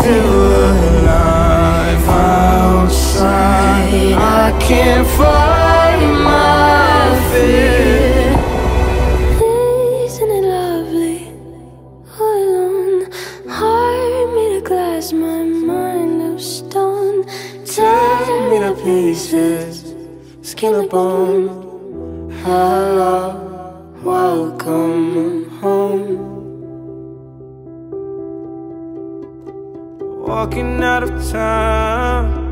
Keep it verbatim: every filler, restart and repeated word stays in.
still alive outside. I can't fight my fear. Isn't it lovely? All alone, heart made of glass, my mind of stone. Tear me to pieces, skin and bone. Hello, welcome home. Walking out of town,